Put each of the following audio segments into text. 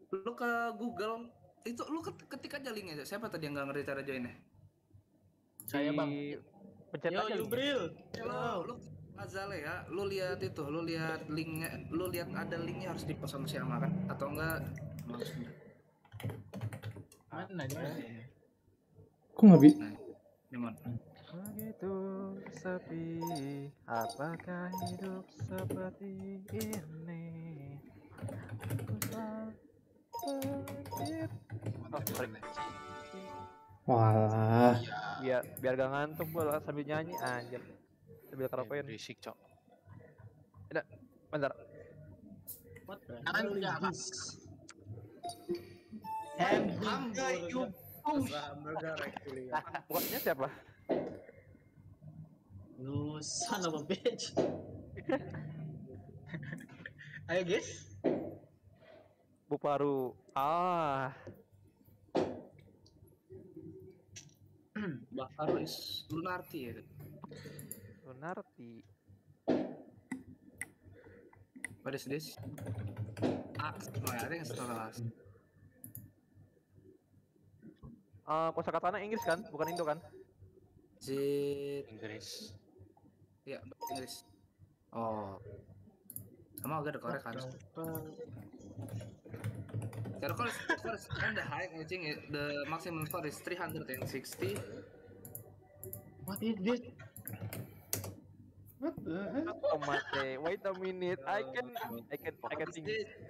Lu ke Google itu lu ketik aja linknya. Siapa tadi yang nggak ngerti cara joinnya? Saya bang. Pencet Yo, aja Yubril. Lu Azale ya, lu lihat itu, lu lihat linknya, lu lihat ada linknya harus di post sama siapa kan? Atau enggak? Mana dia? Kok nggak bisa? Nah, gimana? Begitu sepi, apakah hidup seperti ini? Walah. Biar gak ngantuk gua sambil nyanyi anjir. Sambil karaokean. Berisik, Cok. Bentar. What the hell is this? Hamburger. Hamburger actually. Bukannya siapa? You son of a bitch. Ayo guys. Bu Paru. Baru is Lunarti ya. Lunarti. What is this? I think it's Toras. Kosakatanya Inggris kan? Bukan Indo kan? Inggris. Ya, Inggris. Oh. Sama agak ada Korea kan? Karena score is kind of high, I think the maximum score is 360. What is this? What the hell? Oh mate, wait a minute. I can think.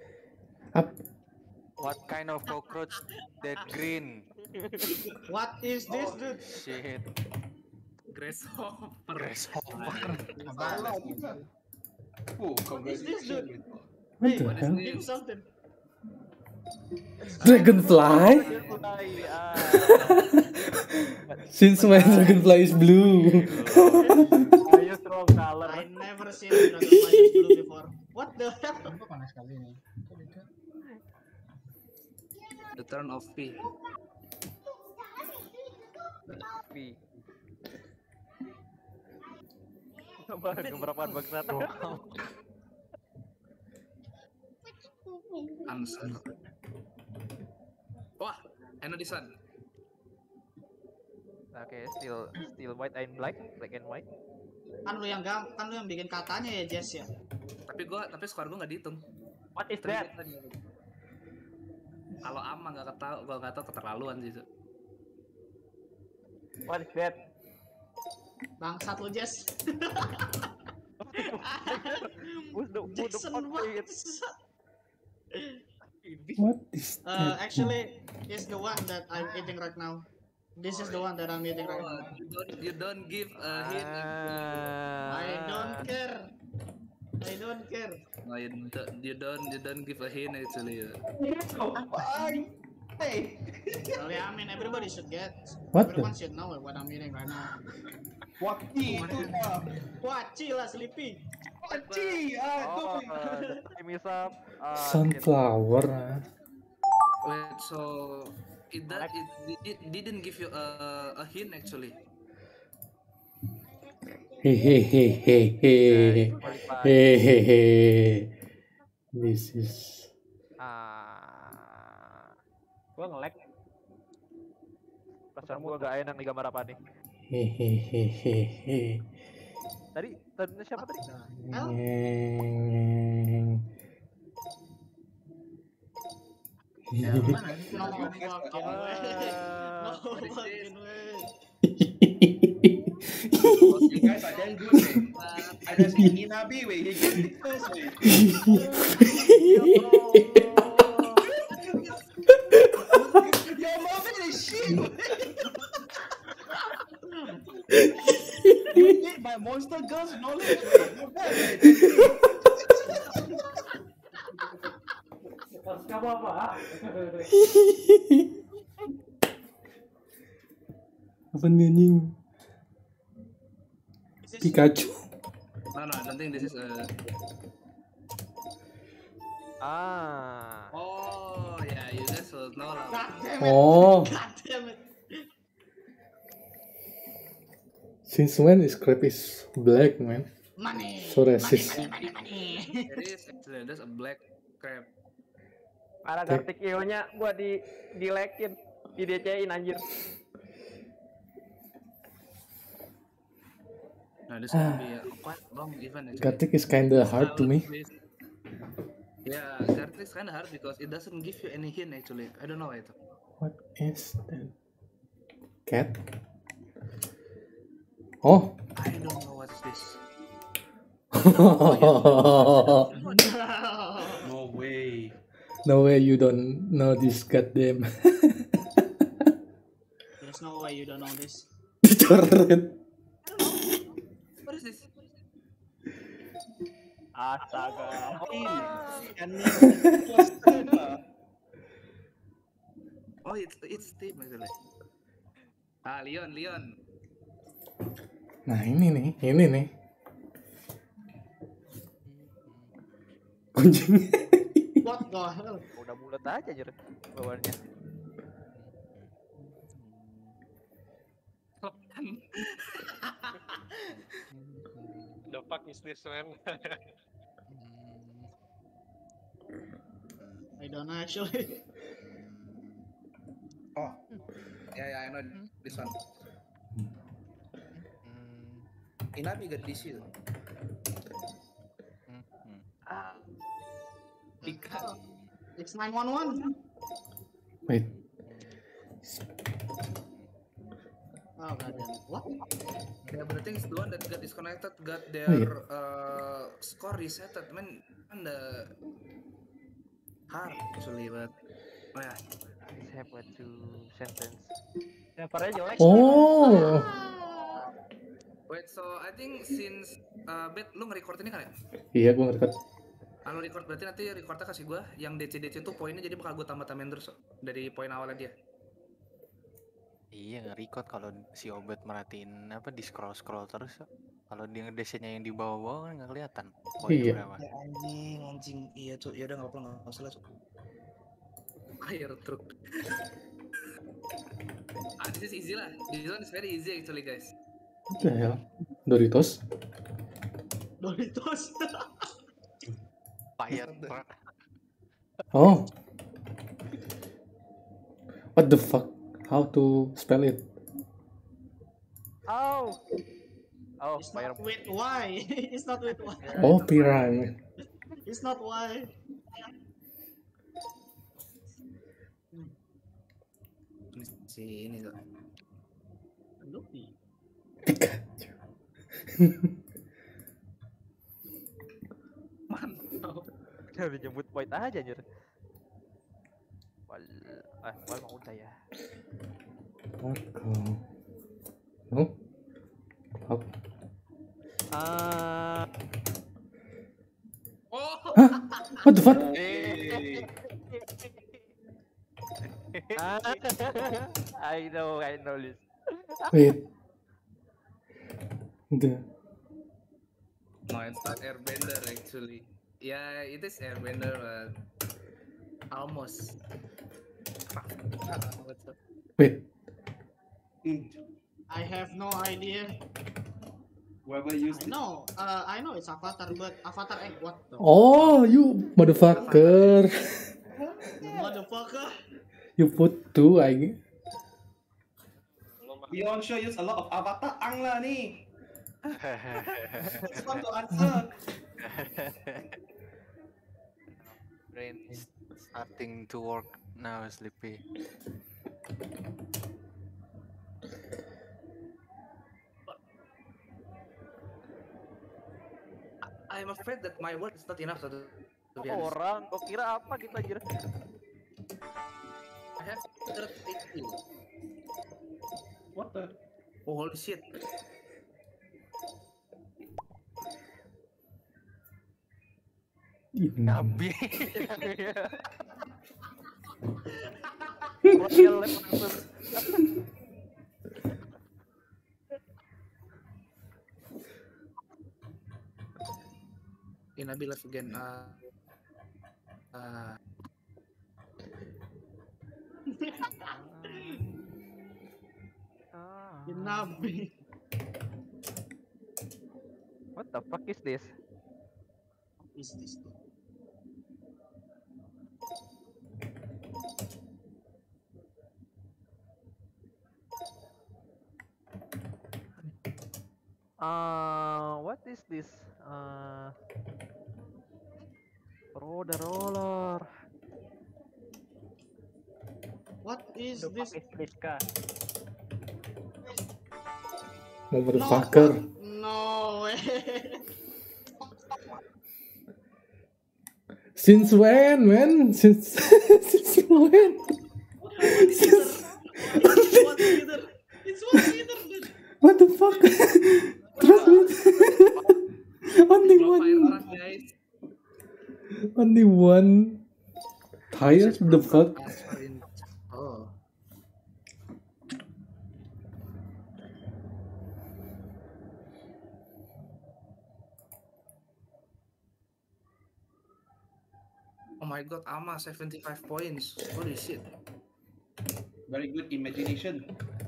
What kind of cockroach that green? What is this, dude? Shit. Grasshopper. What is this, dude? What the What is hell? this? Give something. Dragonfly? Since when dragonfly is blue? Ayo strong color. I never seen a dragonfly blue before. What the hell? Panas kali ini. The turn of P. Keberapaan bangsat. Answer. Wah, I know this one. Oke, still white and black and white. Kan lu yang bikin katanya ya, Jess ya. Tapi skor gua nggak dihitung. What is that? Kalau Ama nggak tahu keterlaluan sih itu. What is that? Bangsat lu, Jess. Jackson bangsat. What is that? Actually, it's the one that I'm eating right now. This is the one that I'm eating right now. You don't give a hint. I don't care. No, you don't give a hint actually. Well, yeah, I mean everybody should get. What the? Everyone should know what I'm eating right now. Wachi lah, Sleepy. Oh, give me some. Sunflower. Wait, so it didn't give you a hint actually. Hehehehe. This is. Gua nge-lag. Perasaan gua gak enak nih gambar apa nih. Hehehehe. Tadi siapa tadi? No fucking way. You guys are damn good, man. I just eat Nabi, wait, he gets it first, man. Yo, Marvin is shit. You get my monster girls knowledge, man. You're bad, Apa nih anjing? Pikachu. No, I don't think this is a. Oh, yeah, you guys will know lah. God damn it. Oh. God damn it. Since when is crab is black, man? Money. So racist. Money. There's a black crab. Ada Gartic IO-nya gua dilekin, di DC-in anjir. Nah, this gonna be a quite long event actually. Gartic is kinda hard to me. Yeah, Gartic is kinda hard because it doesn't give you any hint actually. I don't know why itu. What is that? Cat? Oh. I don't know what's this. No way. No way you don't know this goddamn. There's no way you don't know this. Dicoret. What is this? Astaga. Oh, it's Steam actually. Ah, Leon. Nah ini nih. Kucing. What the hell? Udah bulat aja anjir bawaannya. The fuck is this, man? I don't know actually. Oh. Yeah, I know this one. Inabi got this too. It's 911. Wait. Oh god damn it. What? Yeah, but the thing is the one that got disconnected got their score resetted. Man, kinda hard actually, but yeah. Saya buat to sentence. Servernya jelek. Oh. Wait, so I think since Bet, lu nge-record ini kan ya? Iya gue ngerti. Kalau record berarti nanti recordnya kasih gua yang DC tuh poinnya jadi bakal gua tambah-tambahin terus dari poin awalnya dia. Iya nge-record kalau si Obet merhatiin apa di scroll terus. Kalau dia ngedesainnya yang di bawah-bawah kan nggak kelihatan poinnya Iya. berapa. Ya, anjing. Iya tuh, ya udah nggak usah lah. Air truk. This is easy lah. This one is very easy actually guys. What the hell? Doritos? Doritos. Fire. Oh. What the fuck? How to spell it? Oh, It's fire. not with Y. It's not with Y. Oh, piranha. It's not Y. Si ini tuh. Luffy. Pikachu. Mantap. Udah dijemput point aja anjir. Wal mau udah ya. Marco. No? Up. Oh. What the fuck? I know this. Wait. The No, it's not Airbender actually. Yeah, it is Airbender, but almost. What's up? wait. I have no idea. Whoever used it. I know it's Avatar, but Avatar Egg, what the Oh, you motherfucker. motherfucker? You put two, I. We on show use a lot of avatar ang lah nih. This one to answer. Brain is starting to work now, Sleepy. I'm afraid that my word is not enough to be honest. Orang, kok kira apa gitu anjir? I have 38 kills. What the? Oh, holy shit. Nabi. Royal langsung. Inabi left again. Nabi. What the fuck is this? Is this? What is this? Roller. What is Udah this? pakai split kah? Motherfucker. No way. Since when, man? Since when? It's one leader, dude. What the fuck? Trust me. Only Profile one. orang, guys. Only one. Tired? The fuck? Oh. Oh my god, Ama 75 points. Holy shit. Very good imagination.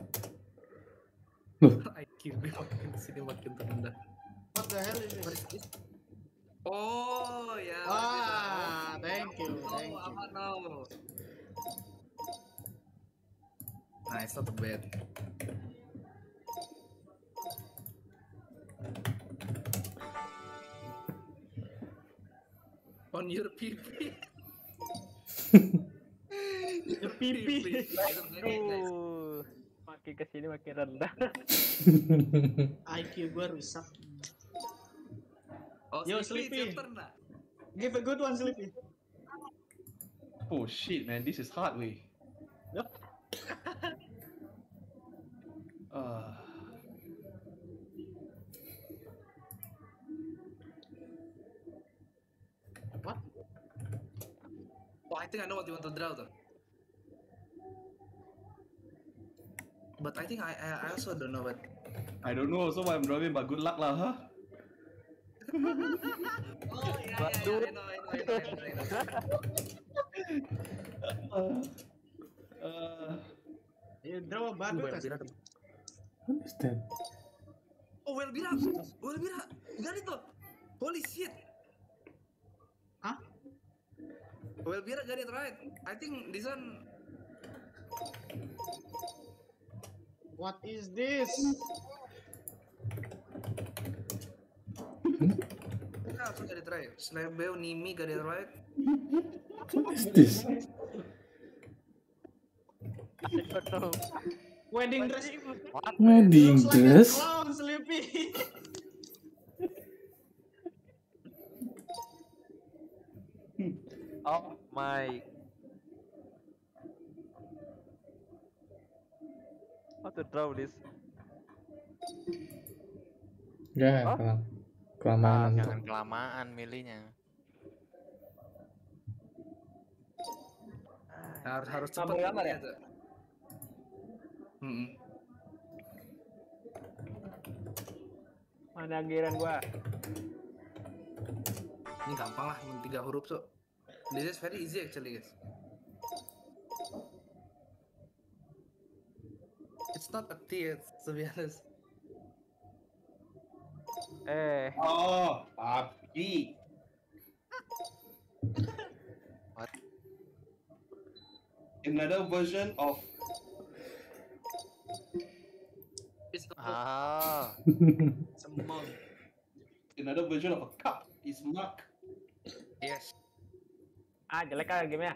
IQ gue makin kesini makin terendah. What the hell is What this? is this? Oh ya. Thank you. Ama no. Nah, it's not bad. On your PP. The PP. Aduh, makin kesini makin rendah. IQ gue rusak. Oh, Yo, Sleepy, Sleepy. it's your turn nah. Give a good one, Sleepy. Oh shit, man, this is hard way. Yup. What? Oh, I think I know what you want to draw though. But I think I also don't know what. I don't know also what I'm drawing, but good luck lah, huh? Oh yeah, I know. You draw a badu Well, kas? Bira. What is that? Oh, well, Bira, got it though. Holy shit. Huh? Well, Bira got it right. I think this one. What is this? Yeah, also got it right. Slebeo Nimi got it right. What is this? I don't know. Wedding dress. Wedding Looks like a dress? clown, Sleepy. Oh my. How to draw this? Ya, Hah? kelamaan tuh. Jangan kelamaan milihnya. Harus Sabar cepat gambar ya? tuh. Mana giran gua? Ini gampang lah, 3 huruf so. This is very easy actually, guys. It's not a T, to be honest. Oh, Papi. What? Another version of It's a Ah, it's a mug. another version of a cup is mug. Yes. Ah, jelek ah gamenya.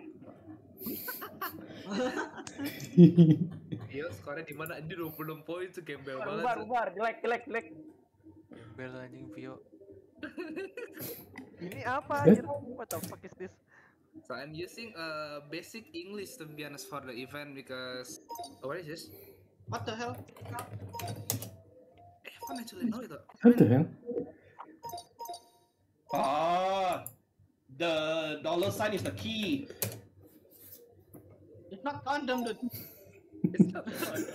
Iya, skornya di mana? Anjir 26 poin tuh gembel banget. So. Bubar, jelek. bel anjing Vio. Ini apa anjir? What the fuck is this? So I'm using basic English to be honest for the event because what is this? What the hell? I don't actually know it. What the hell? Ah, the dollar sign is the key. It's not condom, dude. It's not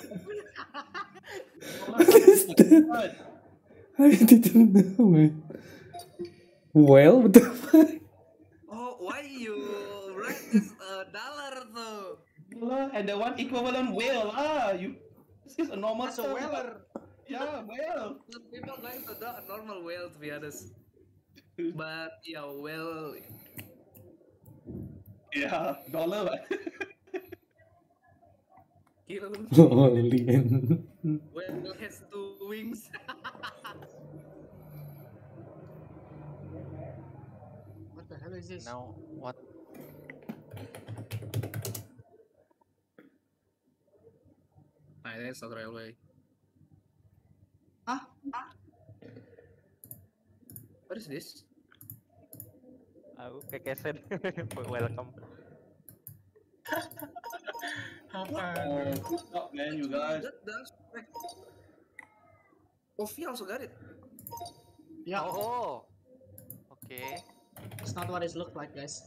Dollar sign is the key. I didn't know, man. Well, what the fuck? Oh, why you write this dollar though? Dollar and the one equivalent whale. This is a normal That's a term. whaler. Yeah, whale. Some people going to draw a normal whale to be honest. But yeah, well, Yeah, dollar. kill Alien. whale has 2 wings. What is this? Now what? Nah, ini South Railway. Hah? What is this? Aku kekesen. Welcome. Oh, good job, man, you guys. That's like... Ovi also got it. Yeah, Oh. Oke. it's not what it looks like, guys.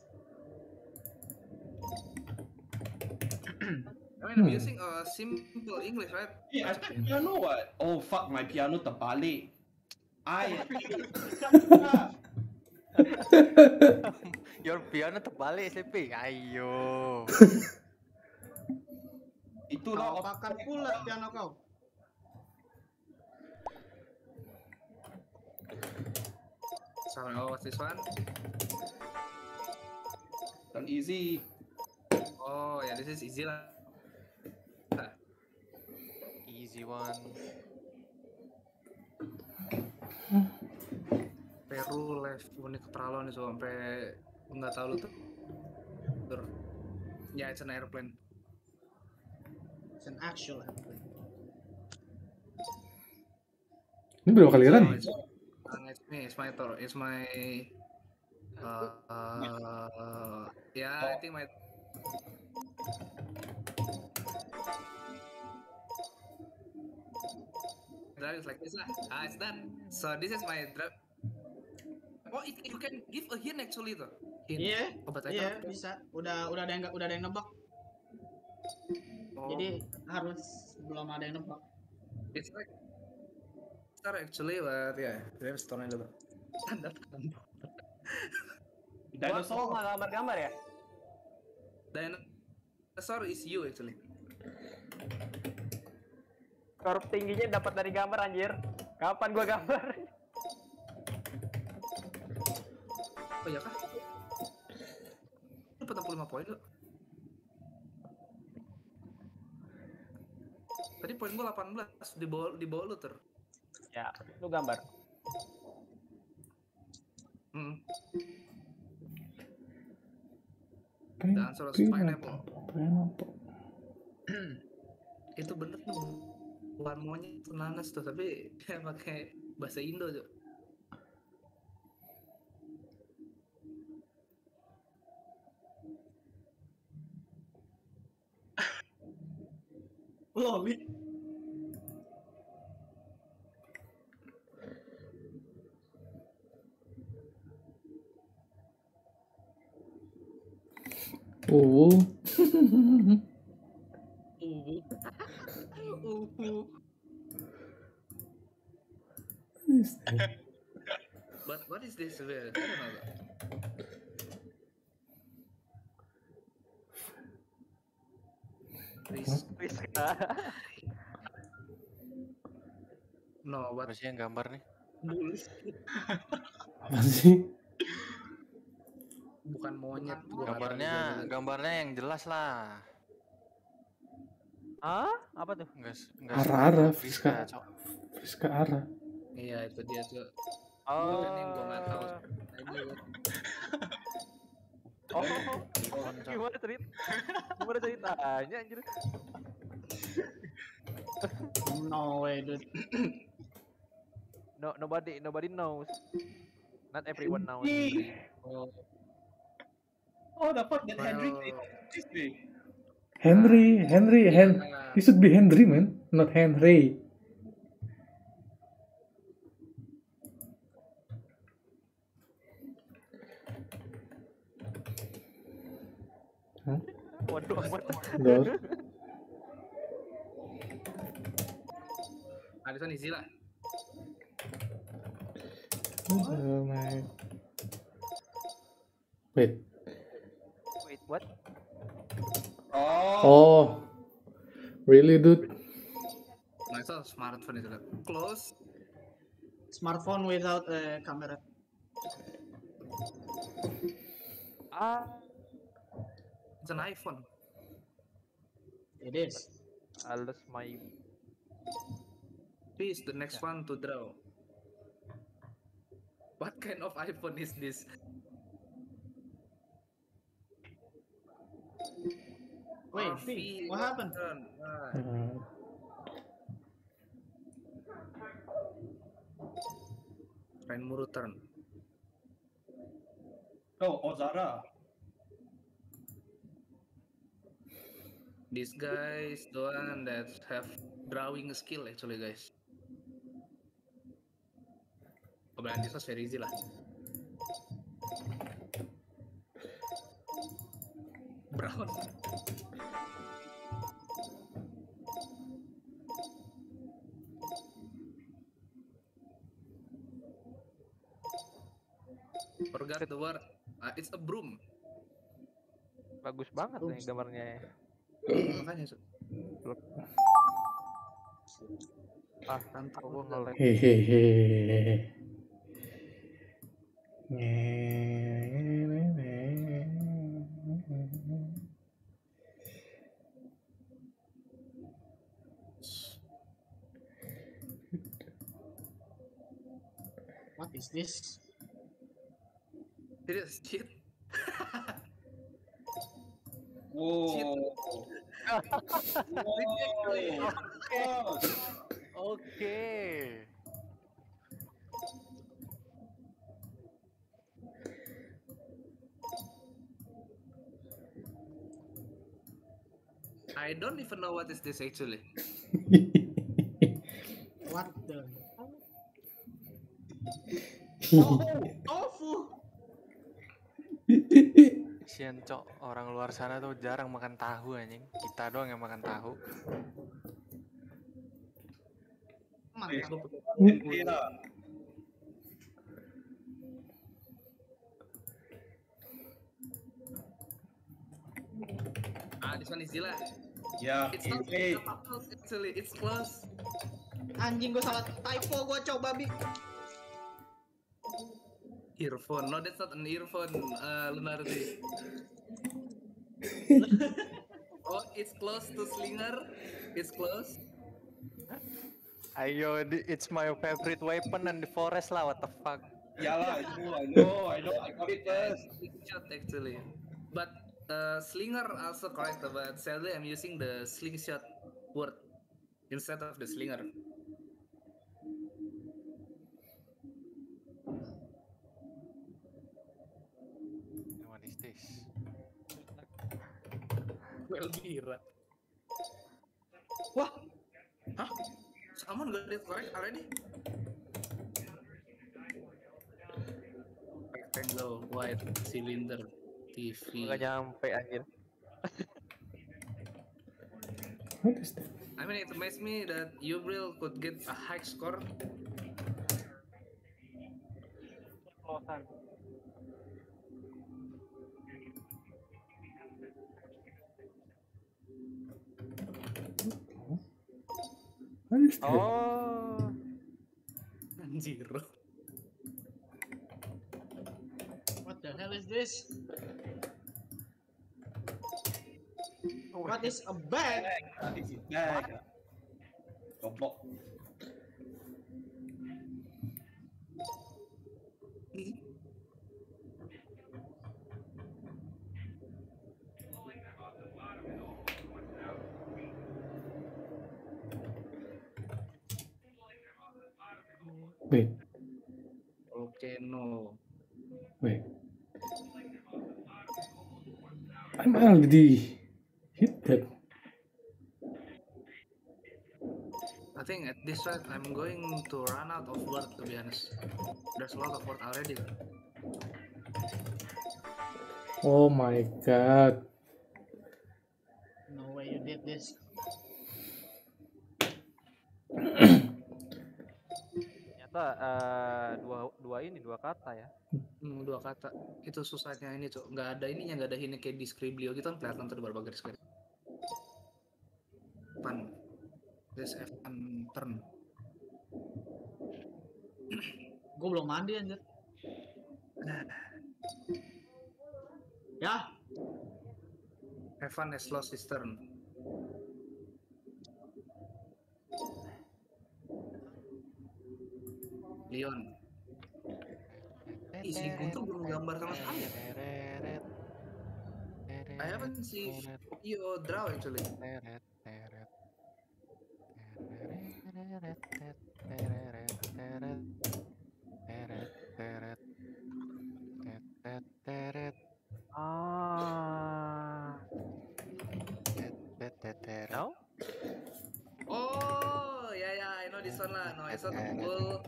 I mean, I'm using simple English, right? Hey, I play piano what? Oh fuck, my piano terbalik. Your piano terbalik SMP. Ayo. Itulah Kau bakar pula piano kau. Sorry, oh, what's this one? dan easy. Oh, yeah, this is easy lah. Easy one. Peru left unik keterlaluan itu sampai nggak tahu lu tuh. Ya, it's an airplane. It's an actual airplane. Ini berapa kali kan? It's my tour. It's my yeah, I think my drive is like this lah. It's done. So this is my drive. Oh, you can give a hint actually tuh. Hint. Iya, Obat iya aja. bisa. Udah ada yang nebak. Oh, Jadi harus belum ada yang nebak. it's like star actually, but yeah, kita store dulu. Tanda-tanda. Gua Dinosaur. nggak gambar-gambar ya? Dinosaur is you actually. Skor tingginya dapat dari gambar anjir. Kapan gua gambar? Oh iya kah? Lu 45 poin lu. Tadi poin gua 18 di bawah lu ter. Ya, lu gambar. The answer was pineapple. Pineapple. Itu bener tuh. Bukan monyet nanas tuh, tapi dia pakai bahasa Indo tuh. Loli. Oh. But what is this? I don't know. Please. No, Apa what? sih yang gambar nih? Apa sih? Bukan monyet. Gua nggak tahu juga. Gambarnya yang jelas lah. Ah, apa tuh? Enggak. Ara-ara, Friska. Friska. Friska Ara. Iya, itu dia tuh. Oh, Ini gua nggak tahu. Oh, gimana ceritanya anjir? No way, dude. No, nobody knows. Not everyone knows. Oh, dapat that Henry. Well, Henry. yeah. He should be Henry, man, not Henry. Waduh, amat. God. Ada easy lah. Oh my. Wait. Wait, what? Oh. Really, dude? Nah, itu smartphone itu kan. Close. Smartphone without a camera. Ah, It's an iPhone. It is. I lost my. Please, the next one to draw. What kind of iPhone is this? Wait, V, what happened? turn. Ah, Renmuru turn. Oh, Ozara. These guys, the one that have drawing skill actually, guys. Kemudian this was very easy lah. Brown. Forgot the word. It's a broom. Bagus banget nih gambarnya ya. Makanya Aku nge-lag. Hehehe. What is this? serious cheat. Wow. Wow. Oke. I don't even know what is this actually. What the? Oh, tofu. Sian cok, orang luar sana tuh jarang makan tahu anjing. Kita doang yang makan tahu. Mantap. Gila. This one is Zilla. Ya, It's not ini. actually, it's close. Anjing gue salah typo gue coba bi. Earphone. No, that's not an earphone, Lunardi. Oh, it's close to slinger. It's close. Ayo, it's my favorite weapon in the forest lah. What the fuck? Yalah, itu I know, I got it first. Slingshot actually. But slinger also correct, but sadly I'm using the slingshot word instead of the slinger. What is this? Well, Bira. Wah, Huh? Someone got it correct already? Rectangle, white, cylinder, TV. Nggak nyampe anjir. What is that? I mean, it amazed me that Ubril could get a high score. Closean. What is that? Oh, Anjir. what the hell is this? What is a bag? This is bag. Goblok. Wait, Volcano. wait. I'm already hit that. I think at this rate I'm going to run out of word, to be honest. There's a lot of word already. Oh my god. No way you did this. ternyata dua kata ya. Dua kata. Itu susahnya ini, Cok. Nggak ada ininya, nggak ada ini kayak di Scriblio gitu kan kelihatan tuh di beberapa garis-garis. Pan. This F1 turn. Gue belum mandi anjir. Ya, F1 has lost his turn. Leon. Isi guntur belum gambar sama sekali. I haven't seen you draw actually. Teret, teret. Teret, teret, teret, teret. Teret, teret. Teret, teret. Ah. Teret, teret. No? Oh, yeah, I know this one lah. No, it's not a bull.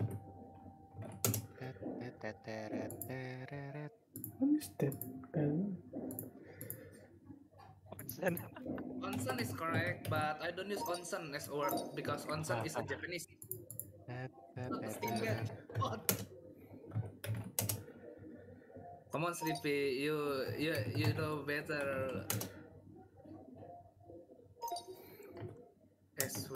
Teret, teret, teret. What is that? Onsen. Onsen is correct, but I don't use onsen as a word because onsen is a Japanese. Not a stinger. Come on, Sleepy, you know better. SW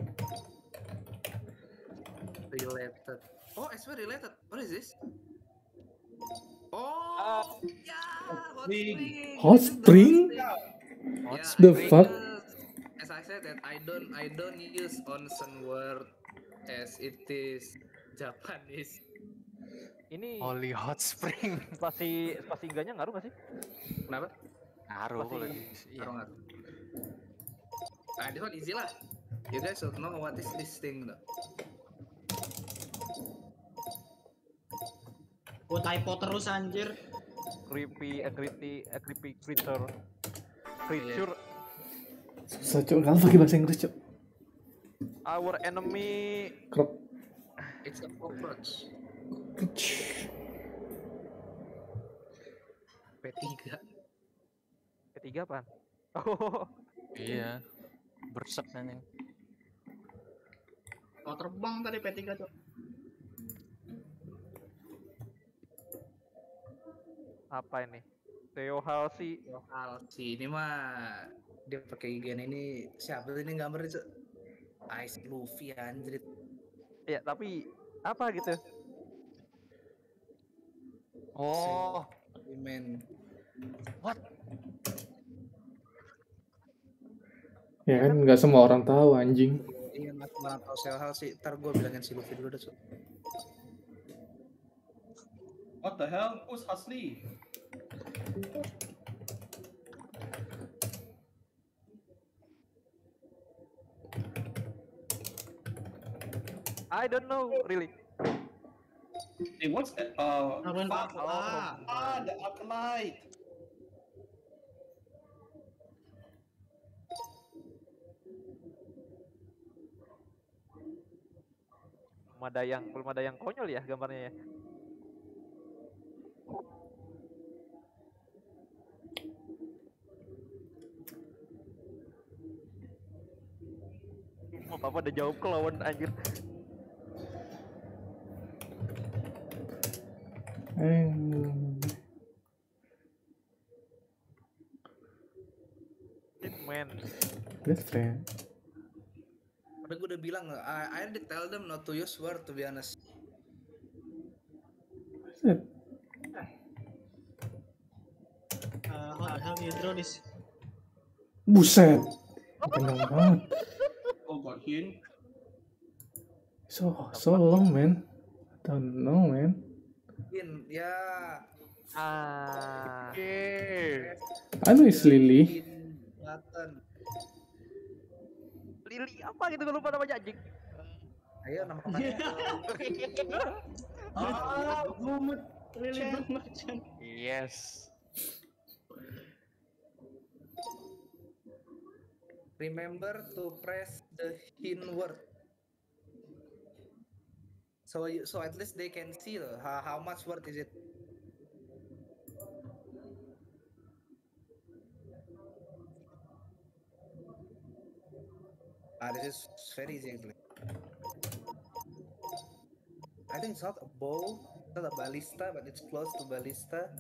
related. Oh, SW related. What is this? Oh, yeah, hot Spring. spring. Hot This is the spring? Hot Yeah, the spring. fuck? As I said that I don't use onsen word as it is Japanese. Ini Holy hot spring. spasi enggaknya ngaruh nggak sih? Kenapa? Ngaruh Pasti. kalau di iya. Ngaruh. Nah, this one easy lah. You guys should know what is this thing though. Gua typo terus anjir. Creepy creature. Creature. Susah cok, kamu pakai bahasa Inggris cok. Our enemy. Krop. It's a cockroach. P3. Ketiga apaan? Oh. Iya. Bersek anjing. Mau terbang tadi P3 tuh. Apa ini? Theo Halsey. Alsi ini mah dia pakai gen ini siapa ini gambarnya cok? Ice Luffy anjrit. Ya, tapi apa gitu? Oh, Men. Ya kan nggak semua orang tahu anjing. Iya mas malah tau sel hal sih. Ntar gue bilangin si Luffy dulu deh cok. What the hell? Who's Hasli? I don't know really. Hey, what's that? Carbon Fuck. Purple. The Alkalite. Belum ada yang konyol ya gambarnya ya. Papa udah jawab kelawan anjir. Man. That's fair. Udah gue udah bilang I already tell them not to use word to be honest. How the hell you draw this? Buset. Panjang banget. Oh, got hint. So long man. Don't know man. In ya. Okay. I know it's Lily. Button. Lili apa gitu gue lupa namanya anjing. Ayo nama kamarnya. Blumut. Really Blumut. yes. Remember to press the hint word. So at least they can see how much word is it. This is very easy actually. I think it's not a bow, not a ballista, but it's close to ballista.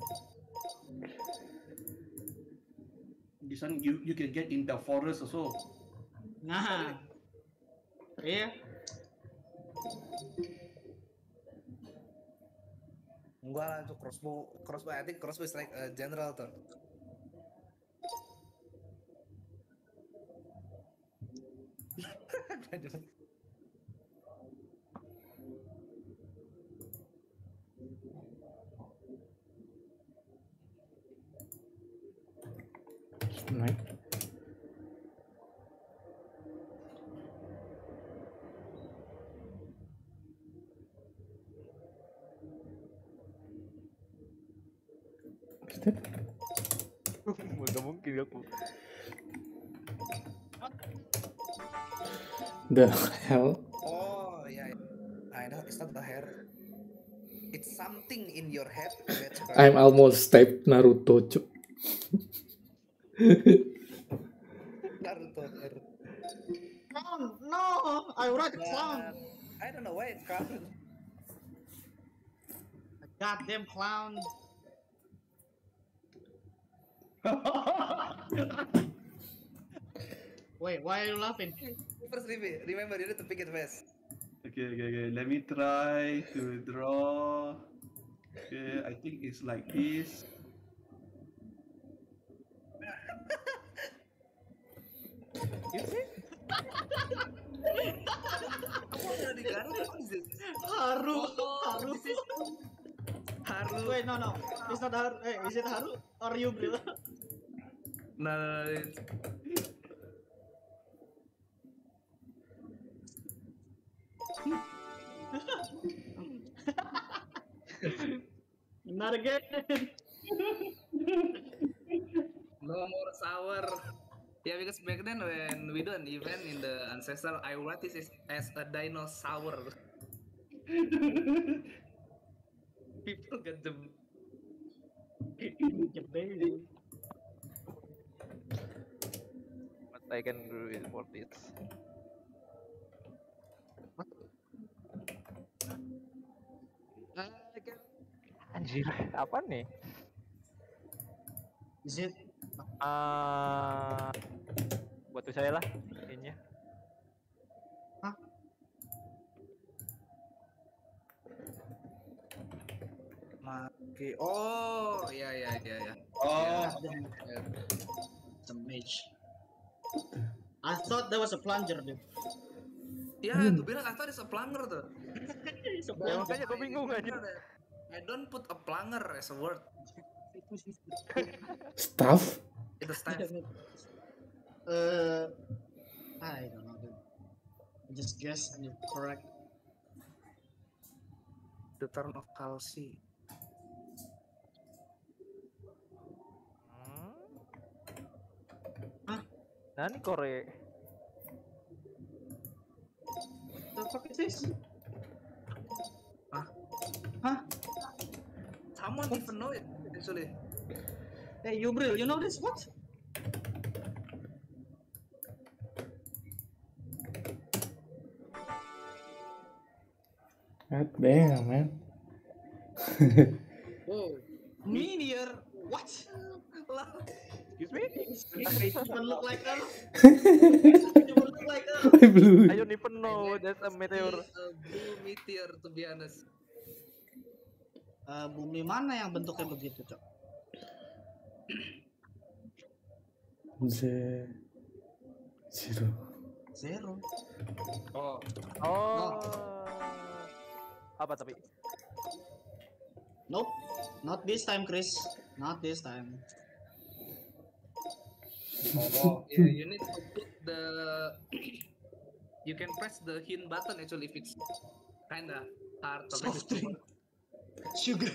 This one you can get in the forest also. Nah. Iya. Enggak lah, itu crossbow. I think crossbow is like a general tuh. Step. Gak mungkin aku. The hell? Oh yeah, I know it's not the hair. It's something in your head. That's correct. I'm almost type Naruto, cuk. Naruto. Clown! No! I write clown! I don't know why it's clown. Goddamn clown! Wait, why are you laughing? First, remember you need to pick it fast. Okay. Let me try to draw. Okay, I think it's like this. What is this? Haru! Haru! This is Haru. Wait, no. It's not Haru. Hey, is it Haru? Or you, bro? No, it's... Not again! No more sour. Yeah, because back then when we do an event in the ancestral, I write this as a dinosaur. People get the What I can do is for this. Anjir, apa nih? Is it? Buat saya lah kayaknya. Oke. Oh, ya. Oh, It's a mage. I thought that was a plunger, dude. Ya, tuh bilang I thought it's a plunger tuh. It's a Ya plunger. makanya gue bingung aja. I don't put a plunger as a word. Stuff? It's a staff. I don't know, dude. I just guess and you're correct. The turn of Kalsi. Nah, ini Kore. The fuck is this? Someone even know it actually. Hey, Yubril, you know this? What? God damn, man. Oh, Meteor? What? Excuse me? It even look like her. It even look like her. I blew I it. don't even know that's a meteor. a blue meteor to be honest. Bumi mana yang bentuknya begitu, Cok? Zero. Zero. Oh, Oh. Apa tapi? Nope. Not this time, Chris. Not this time. yeah, you need to put the. You can press the hint button actually if it's kinda hard to make Soft it drink. Sugar.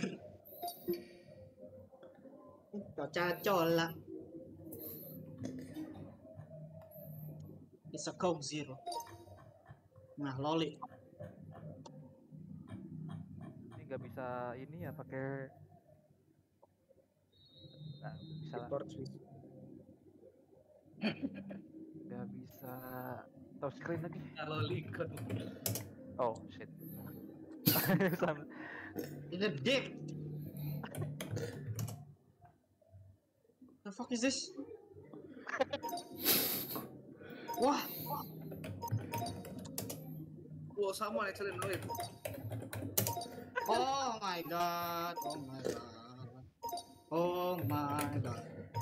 Coca-Cola. It's a Coke Zero. Nah, loli. Ini nggak bisa ini ya pakai. Nggak bisa lah. Nggak bisa touchscreen lagi. Kalau Lincoln. Oh shit. Sam- In the dick. The fuck is this? Wah, Oh, someone actually know it. oh my god, oh my god, oh my god.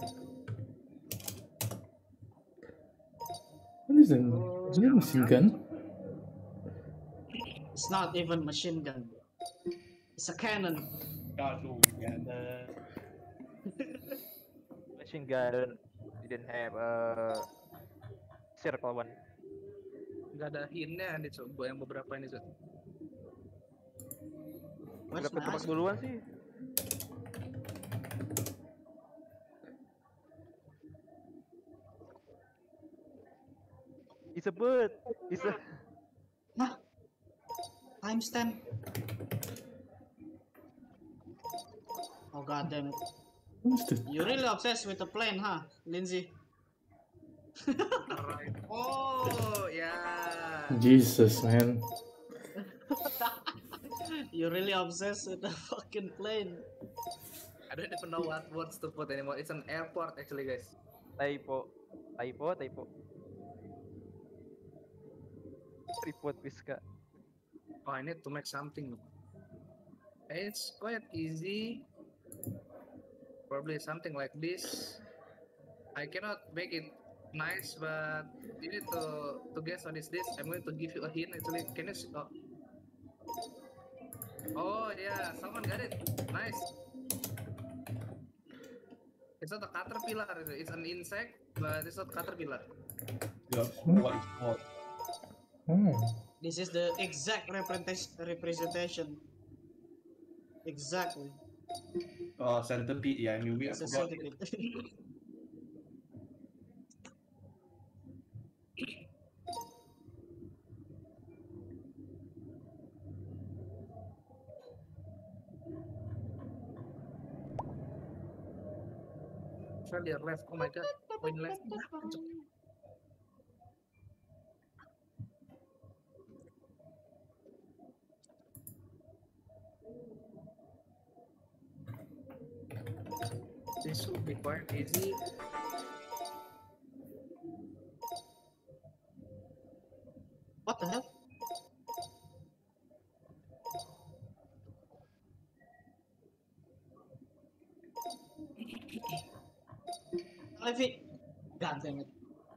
What is that? Is that a machine gun? It's not even machine gun. It's a cannon. kado ya. Machine gun didn't have a circle one. Gak ada hintnya nih coba yang beberapa ini coba. Where's Berapa my tebak ice? duluan sih? It's a bird. It's a. Timestamp. Oh god damn it. What's that? You're really obsessed with the plane, huh, Lindsay? Alright. Oh, yeah. Jesus, man. You're really obsessed with the fucking plane. I don't even know what words to put anymore. It's an airport actually, guys. Typo. Typo. Report Wiska. Oh, I need to make something. It's quite easy. Probably something like this. I cannot make it nice, but you need to guess what is this. I'm going to give you a hint actually. Can you see? Oh yeah, someone got it. Nice. It's not a caterpillar. It's an insect, but it's not caterpillar. Yeah, what it's called. Oh. This is the exact representation. Exactly. Centipede, yeah, I knew it. I It's a forgot. centipede. Failure left. Oh my god. Point left. This should be quite easy. What the hell? Levi. God damn it.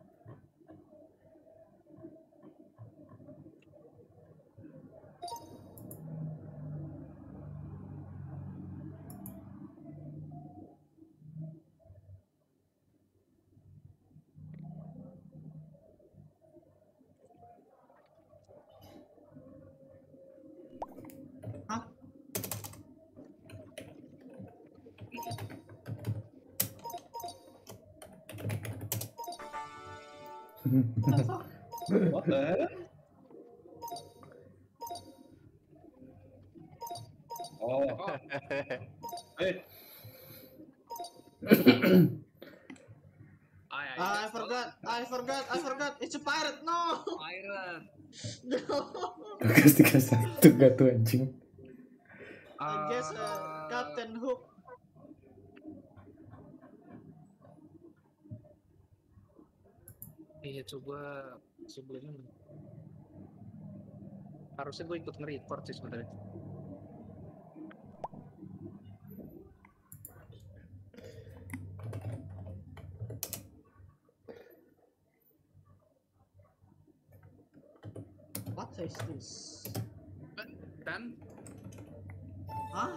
Huh? What the fuck? What the hell? Oh, hey, I forgot. It's a pirate. No. Pirate. No. Bagas 31 gak tuh anjing. I guess Captain Hook. Iya coba sebelumnya. Harusnya gue ikut nge-record sih sebenarnya. What is this? Dan Huh?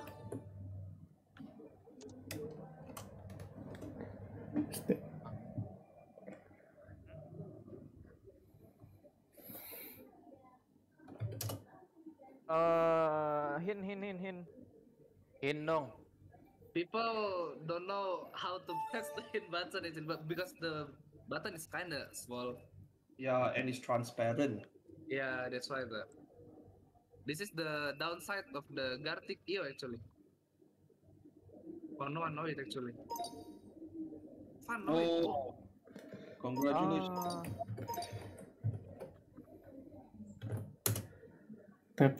Hint. In dong. people don't know how to press the hit button actually, but because the button is kinda small. yeah, and it's transparent. Yeah, that's why this is the downside of the Gartic EO actually. Oh, no one know it actually. Fun know it. Oh, congratulations. Tap.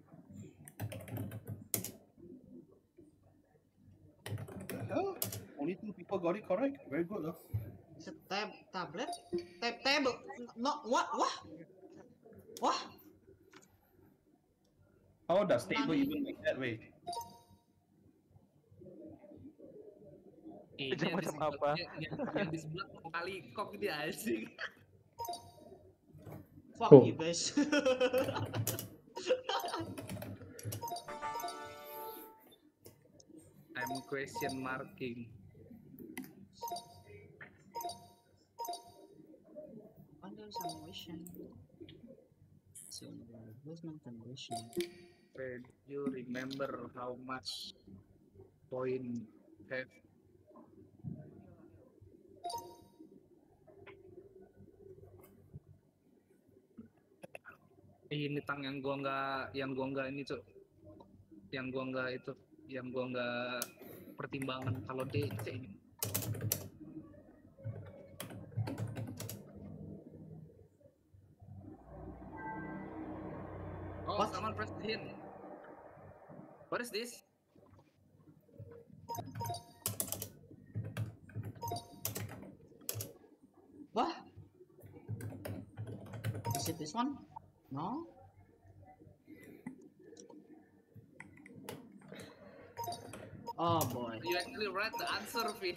The hell? Only 2 people got it correct. Very good, huh? Is it tablet? Table? No. What? How does table even make that way? Ini Macam yang apa? yang di sebelah kali kok dia anjing. Fuck Oh. you guys. I'm question marking. Under some question. So there's no condition. Do you remember how much point have? Ini tang yang gua nggak ini cok, yang gua nggak itu, yang gua nggak pertimbangan kalau DC ini. Oh, What? someone press the hint. What is this? Wah. Is it this one? No. Oh boy. You actually read the answer, Vin.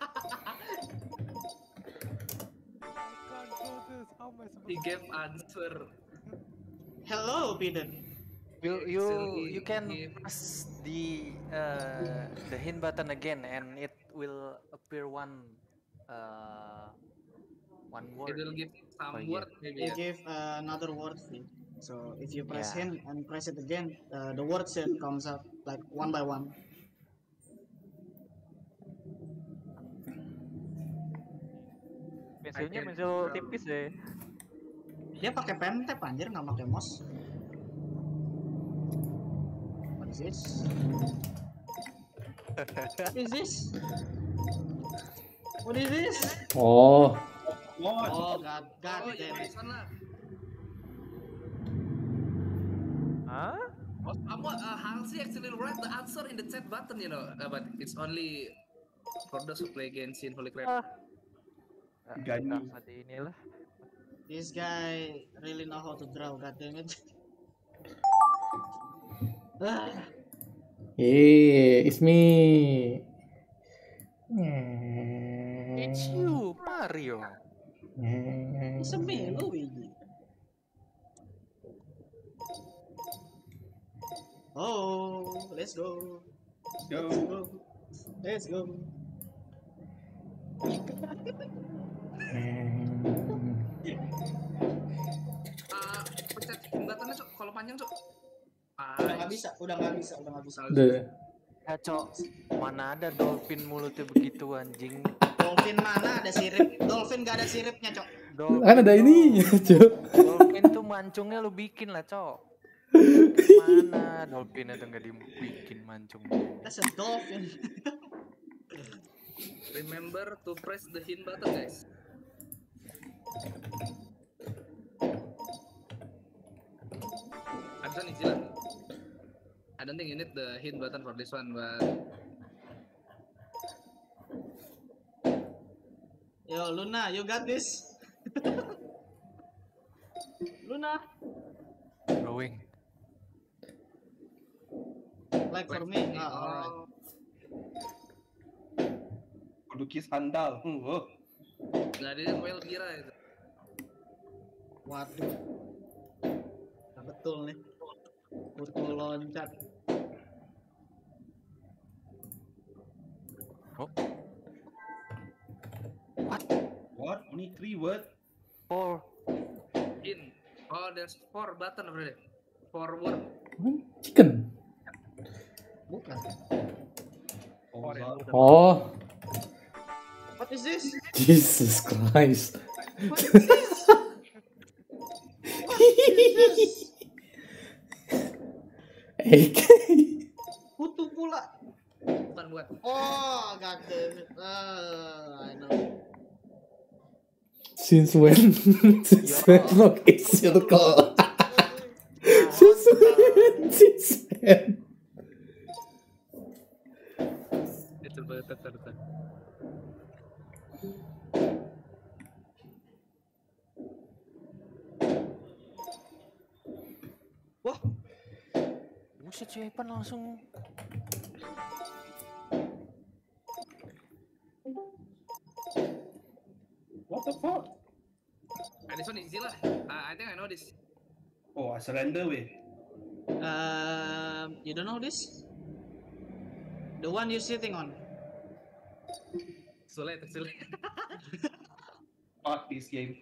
He gave answer. Hello, Peter. You can Actually, press the hint button again and it will appear one it word. will give some Oh, yeah. word maybe. It Yeah. gave another word fee. So if you press Yeah. hint and press it again, the word set comes up like one by one. Pensilnya can- pensil tipis deh. Dia pakai pen tap anjir, nggak pakai mouse. What is this? What is this? What is this? Oh, What? Oh god Oh, damn yeah, it. this one lah. Hah? Oh, Halsey actually write the answer in the chat button, you know, but it's only for those who play Genshin. Holy crap! Ah. Nggak, Gani. nggak mati inilah. This guy really know how to draw, god damn it. Ah, yeah, it's me. It's you, Mario. it's a me, Luigi. Oh, let's go. Go. Let's go. Let's go. Pencet buttonnya cok, kalau panjang cok. Udah nggak bisa, udah nggak bisa, udah nggak bisa. The Ya cok, mana ada dolphin mulutnya begitu anjing. Dolphin mana ada sirip? Dolphin nggak ada siripnya, cok. Dolphin kan ada tuh- ini, Cuk. Dolphin tuh mancungnya lu bikin lah cok. Mana dolphinnya tuh nggak dibikin mancungnya. That's a dolphin. Remember to press the hint button, guys. Adson easy lah. I don't think you need the hint button for this one, but Yo, Luna, you got this. Luna, Going. like for me. Ah, alright. Lukis handal. Oh. nggak ada yang well kira itu. Waduh. Nah, betul nih. Butuh loncat. What? Only 3 words? 4. In. Oh, there's 4 button already. 4 word. Chicken. Bukan. Oh, that- Oh, What is this? Jesus Christ. What is this? AK. Kutu pula. Bukan buat. Oh, god damn it. I know. Since when? Since when rock is your call? Since when? Since when? Itu betul. Wah, Buset si Evan langsung. What the fuck? And this one easy lah. I think I know this. Oh, I surrender weh. you don't know this? The one you're sitting on. Sulit. Fuck this game.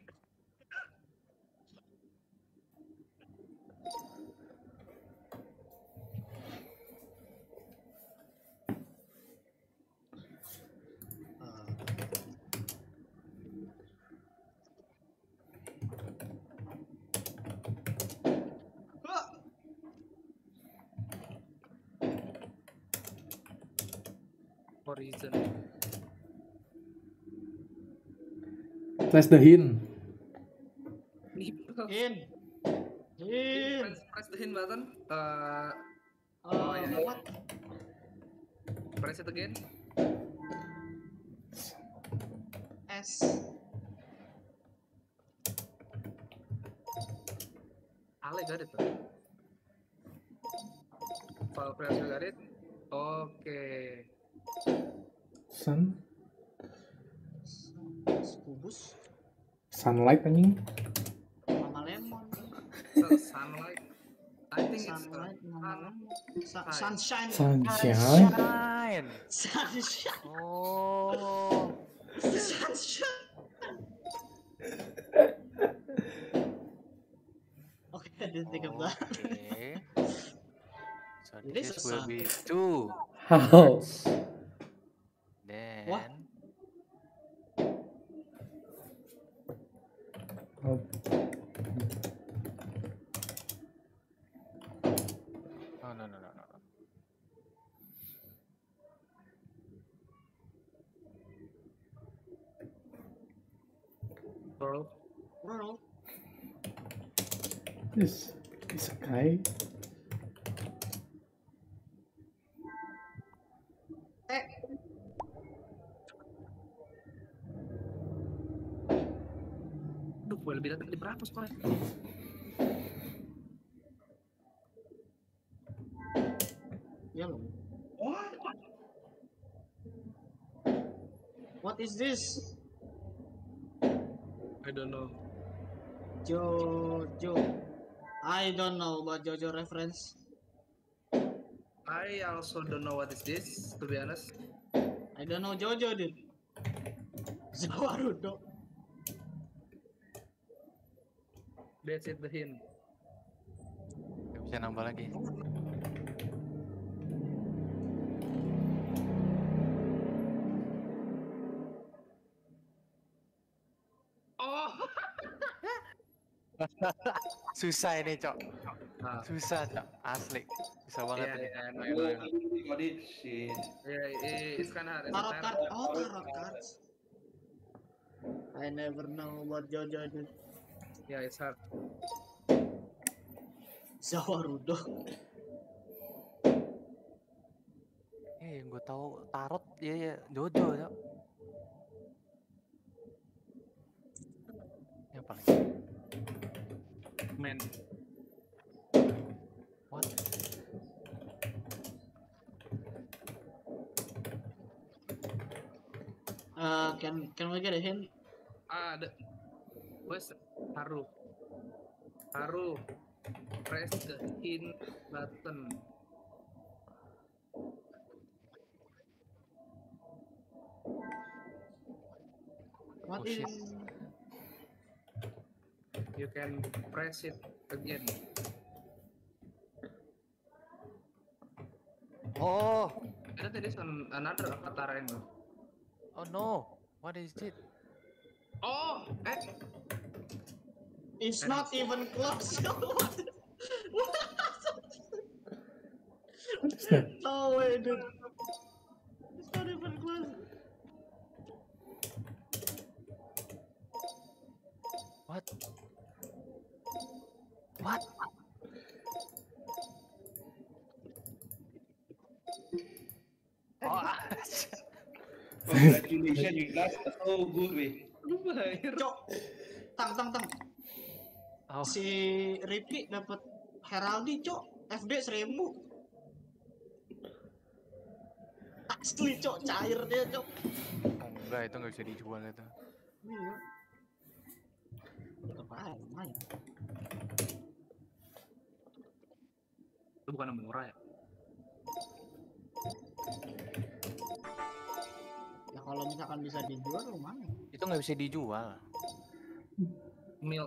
for reason. Press the hint. Nipple. In. Press the hint button. Yeah. What? Press it again. S. Ale got it. File press you got it. Okay. Sun. Kubus. Sunlight anjing. Mama lemon. So, sunlight. I think Sunlight. it's Mama lemon. Sunshine. Sunshine. Sunshine. Sunshine. Oh. Sunshine. Okay, I didn't think of that. Okay. So It is this a will sun. be 2. How? Then What? Oh, Oh, no. bro. Bro. this is a guy. Aduh, gue lebih datang di berapa skornya? Yellow. What? What is this? I don't know. Jojo. I don't know about Jojo reference. I also don't know what is this, to be honest. I don't know Jojo, dude. Zawarudo. That's it, the hint. nggak bisa nambah lagi. Oh! Susah ini, Cok. Ah, Susah, Cok. Asli. Susah banget yeah, ini. yeah, I know, I Oh, know, I know. got it. Shit. Yeah, it's kind of hard. Tarot card. Oh, tarot cards. I never know about Jojo, dude. Yeah, it's hard. Zawarudo. Yang gue tahu tarot, ya Jojo, Cok. Ini apa lagi? Man. What? Can we get a hint? Ada. Where's Haru? Haru. Press the hint button. What Oh, is? shit. You can press it again. Oh, There is another avatar angle. oh no. What is it? Oh, It's not even close. What's that? No way, dude. It's not even close. What? What? Oh, Congratulations, you guys are so good, weh. Cok. Tang. oh. Si Ricky dapat Heraldi, Cok. FD 1000. Asli, Cok. Cair dia, Cok. Oh, enggak, itu nggak bisa dijual itu. Iya. Tetep aja, lumayan. itu bukan yang murah ya? Ya kalau misalkan bisa dijual, lumayan. Itu nggak bisa dijual. Milk.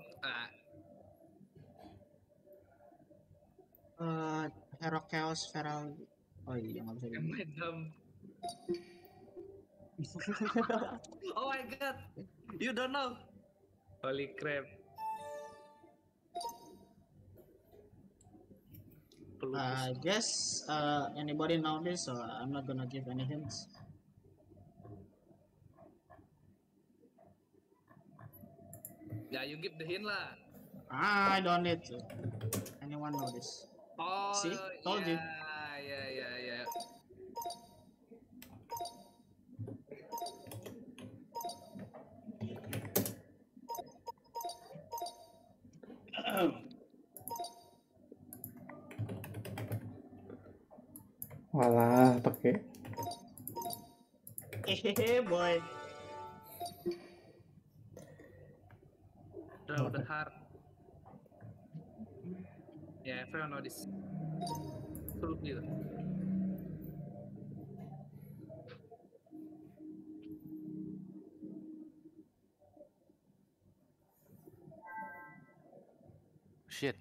Hero Chaos Heraldi. Oh iya, nggak bisa dijual. Madam. Oh my god. You don't know. Holy crap. I guess anybody know this, so I'm not gonna give any hints. Yeah, you give the hint lah. I don't need to. Anyone know this? Oh, See? Told you. Yeah. Walah, pakai Boy. Draw the heart. Yeah, everyone know this. Suruh gitu. Shit.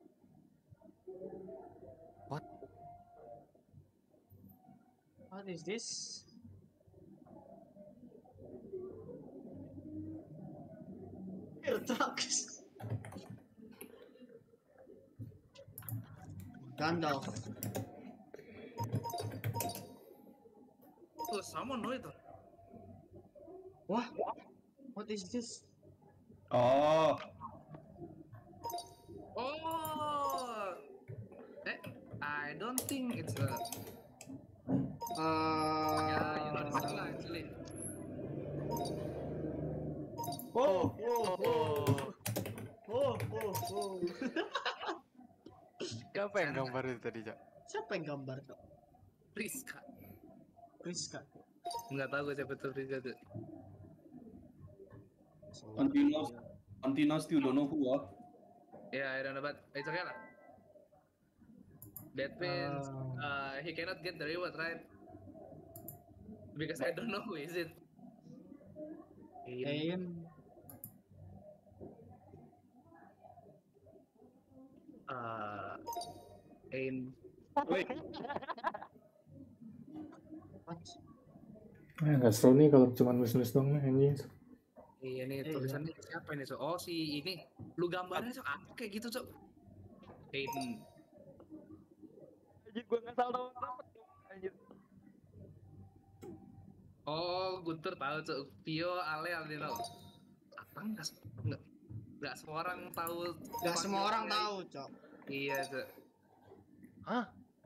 What? What is this? Air trucks. Gandalf. Tuh, someone know itu. What? What is this? Oh, Oh. I don't think it's a. Yeah, you know this one actually. Oh. Siapa yang gambar itu tadi, Cak? Siapa yang gambar tuh? Priska. Priska. Nggak tahu gue siapa tuh Priska tuh. until now still don't know who ah. Yeah, I don't know, but it's okay lah. That means he cannot get the reward, right? Because I don't know who is it. Aim. Ain. Wait, What? nggak seru nih kalau cuma nulis-nulis doang nih anjing. Iya nih Iya. tulisannya siapa ini so? Oh si ini. Lu gambarnya so apa kayak gitu so? Ain. Anjir, gua nggak salah tahu dapat. Anjir. Oh, Guntur tahu so. Pio Ale Aldino. Apa nggak semua orang tahu. Gak semua orang tahu, Cok. Iya so. Hah?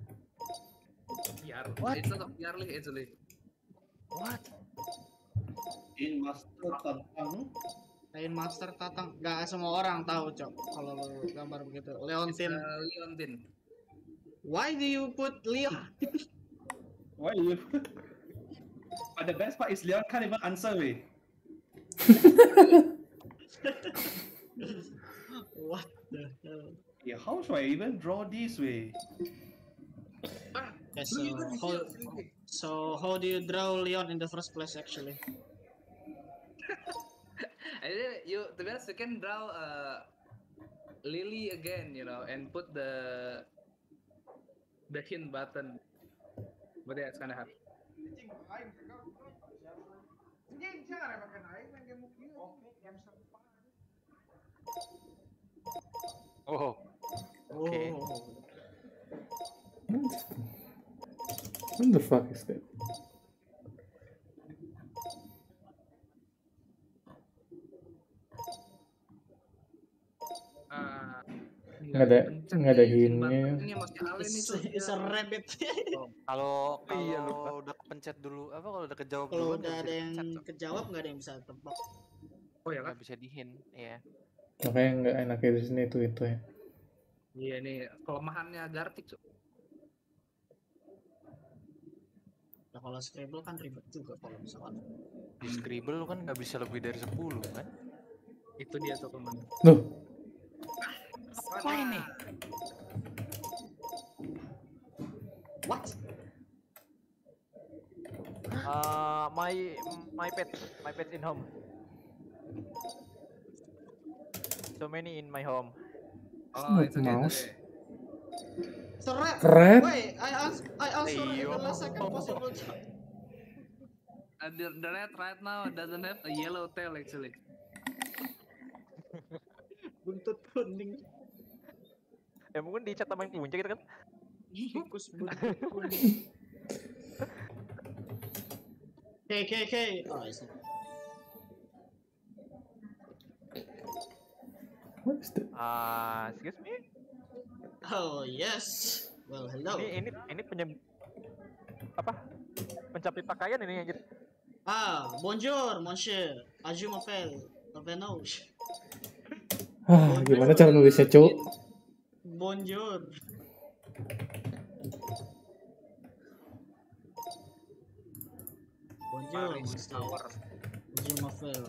Piar. What? It's not Piarli actually. What? in master tentang Ain Master Tatang. Gak semua orang tahu, Cok. Kalau lu gambar begitu. It's Leontin. Leontin. Why do you put Leon? why you but the best part is Leon can't even answer way. What the hell? Yeah, how should I even draw this way? Okay, so how do you draw Leon in the first place, actually? And then to be honest, you can draw Lily again, you know, and put the hint button. But yeah, it's kind of hard. Oh. Okay. Oh. What the fuck is that? Nggak ada hintnya. Ini masih Ale nih tuh. It's a rabbit. Kalau Iya, lupa. udah kepencet dulu, apa kalau udah kejawab Kalau duluan udah nggak ada bisa yang dipencet, Cok. kejawab nggak ada yang bisa tebak. Oh ya kan? Nggak bisa di-hint, iya. Makanya nggak enaknya di sini itu ya. Iya nih kelemahannya Gartic. So. Nah, kalau Scrabble kan ribet juga kalau misalkan. Di Scribble lu kan nggak bisa lebih dari 10 kan? Itu dia tuh teman. Loh, Apa ini? What? My pet in home. So many in my home. Oh, itu dia. Mouse. It's a rat. Rat? Wait, I answered in the last second possible. The rat right now doesn't have a yellow tail actually. Buntut kuning. Ya mungkin dicat sama yang puncak gitu kan. Tikus buntut kuning. K. Oh, it's not. What is that? Excuse me. Oh yes. Well, hello. Ini apa? Pencapai pakaian ini anjir. Bonjour, monsieur. Je m'appelle Venouche. Gimana cara nulisnya, Cuk? Bonjour. Bonjour, Paris monsieur. Tower. Je m'appelle.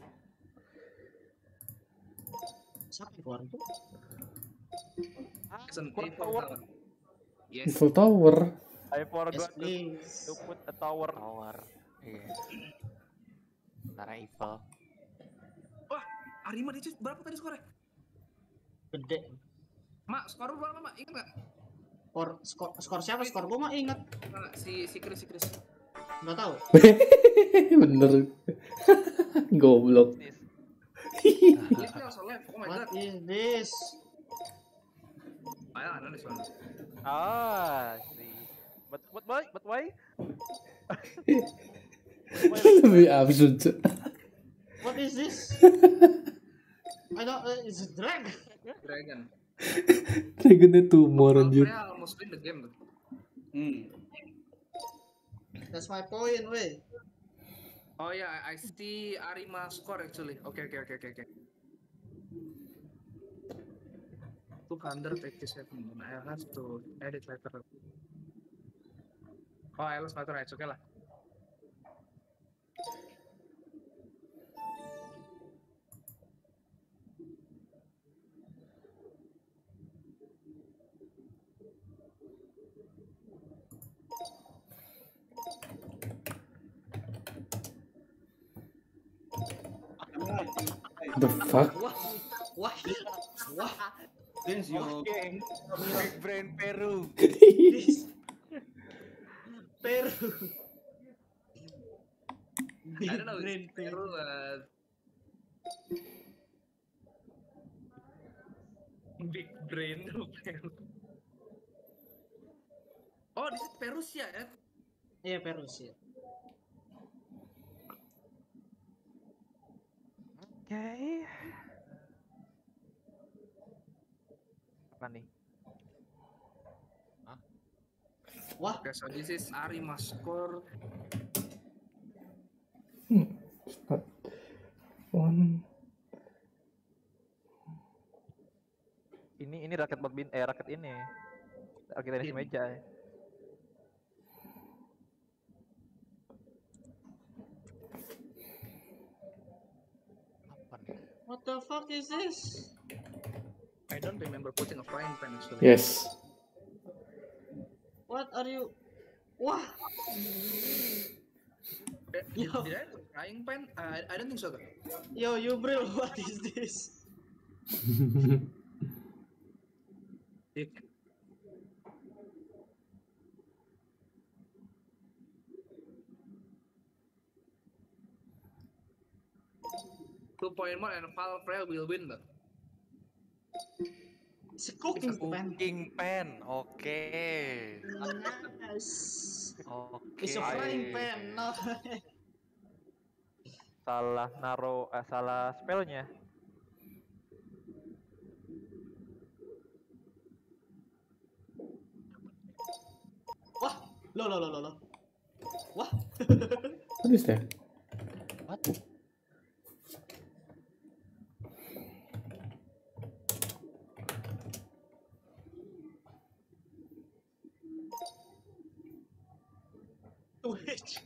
Siapa yang keluar itu? It's an Kurang Eiffel tower. Tower. Yes. Eiffel Tower. I forgot Yes, please. to put a tower. Tower. Iya. Tara Eiffel. Wah, Arima dia berapa tadi skornya? Gede. Mak, skor lu berapa, Mak? Ingat nggak? Skor siapa? Skor gua mah ingat. Nah, si Chris. Nggak tahu. Bener. Goblok. Dia also left. Oh my What god. is this? I know this one. See. But why? Lebih absurd. Cuk. What is this? I don't. It's a drag. Dragon. Dragonnya tumor anjir. Saya almost win the game tuh. That's my point, wey. Oh yeah, I see Arima score actually. Okay. 287. I have to edit later. Oh, I lost my turn. It's okay lah. The fuck? Wah. Since you Big Brain Peru. Peru. I don't know. Brain It's Peru. Big brain Peru. Oh, this is Perusia ya? Iya, Peru sih. Okay. Apa nih? Wah, Okay, so this is Arima score. One. Ini raket raket ini. Raket tenis meja. Apa nih? what the fuck is this? I don't remember putting a frying pan actually. Yes. What are you? Wah, Did I put frying pan? I don't think so. Though. yo, you bro, what is this? It, 2 point more and Valvrel will win though. It's a cooking pan. Cooking pan. Oke. Nice. Oke. It's a frying pan. No. Salah spellnya. Wah, lo. Wah. What is that? What? Twitch.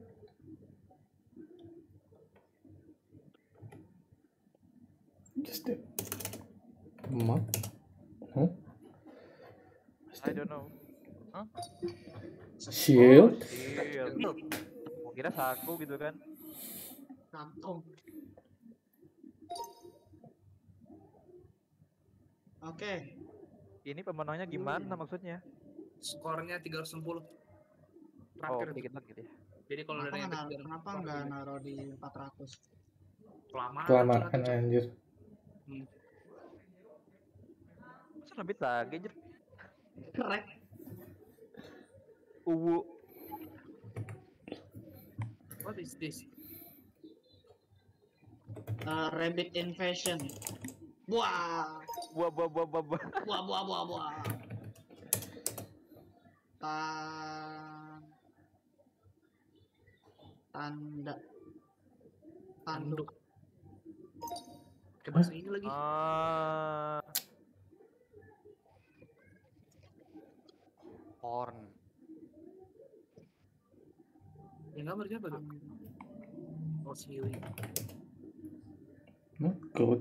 Just that. Map? Huh? I don't know. Shield? Shield. Mau kira saku gitu kan? Kantong. Oke. Ini pemenangnya gimana maksudnya? Skornya 360. Oh, Terakhir. dikit lagi deh. Jadi kalau Kenapa dari nggak kenapa nggak naruh di 400? Kelamaan anjir. Masa lebih lagi anjir. Correct. Uwu. What is this? Rabbit invasion. Buah. Buah. Buah. Tanda. Tanduk. Ke bahasa ini lagi. Horn. Yang gambar siapa tuh? Oh, Siri. Not good.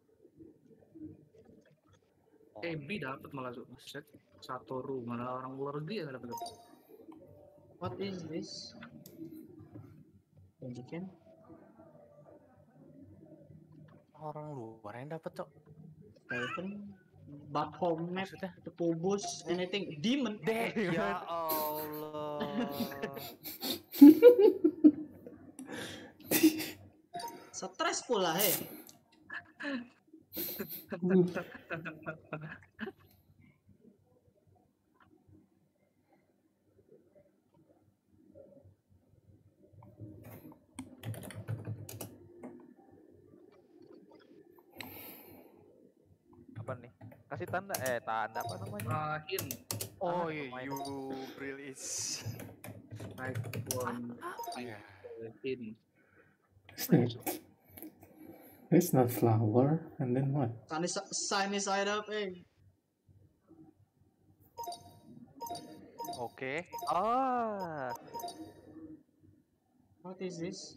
B dapat malah tuh. Set. Satoru, mana orang luar negeri yang dapat. What is this? Tunjukin. Orang luar yang dapat, Cok. Raven. Butthole map. Maksudnya? Kubus. Anything. Demon. Ya Allah. Stres pula, he. Apa nih? Kasih tanda apa namanya? Hint. Oh Ah, iya, lumayan. you brilliant. iPhone. Iya. Hint. It's not flower. And then what? Sunny side up, eh. Oke. What is this?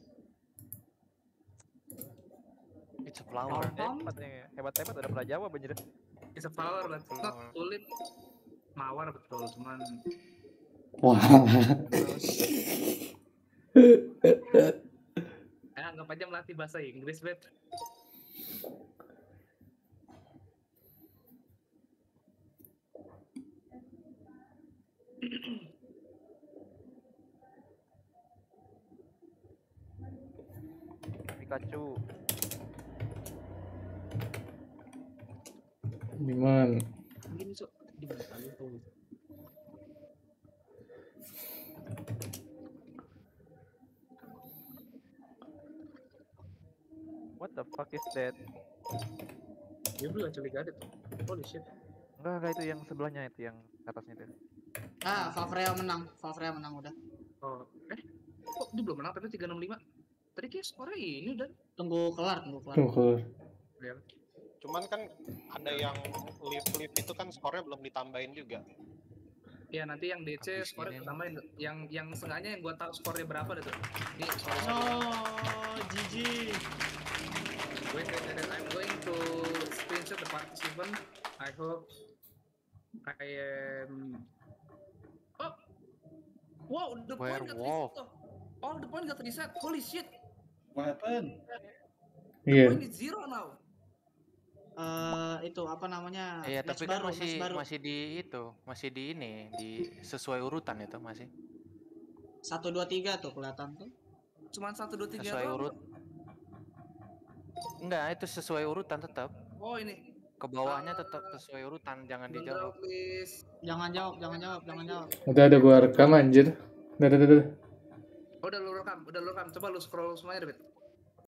It's a flower. Hebat udah pernah jawab anjir. It's a flower, but it's not tulip. Mawar betul, cuman Wah. anggap aja melatih bahasa Inggris, Bet. Pikachu. Gimana? Gini, Cok. Di mana kali tuh? What the fuck is that? Dia belum culik ada tuh. Holy shit. Enggak itu yang sebelahnya itu yang atasnya itu. Favrea menang udah. Oh, kok dia belum menang tapi 365. Tadi kayak skornya ini udah. Tunggu kelar. Tuh keluar. Ya. Cuman kan ada yang live itu kan skornya belum ditambahin juga. Ya nanti yang DC Habis skornya ini. tambahin. Yang sengaja yang gua tahu skornya berapa deh tuh. Nih, sorry. GG. Wait, I'm going to screenshot the participant. I hope I am. Oh, wow, the point got Werewolf. reset. Oh, the point got reset. Holy shit, What happened? the Iya. point is 0 now. Itu apa namanya? Iya, match tapi kan baru, match baru. masih di ini, di sesuai urutan itu masih. 1 2 3 tuh kelihatan tuh. Cuman 1 2 3 Sesuai doang. urut. Enggak, itu sesuai urutan tetap. Oh, ini. Ke bawahnya tetap sesuai urutan, jangan Don't dijawab. drop, please. Jangan jawab. Udah ada gua rekam anjir. Udah. Oh, udah lu rekam. Coba lu scroll semuanya deh, Bet.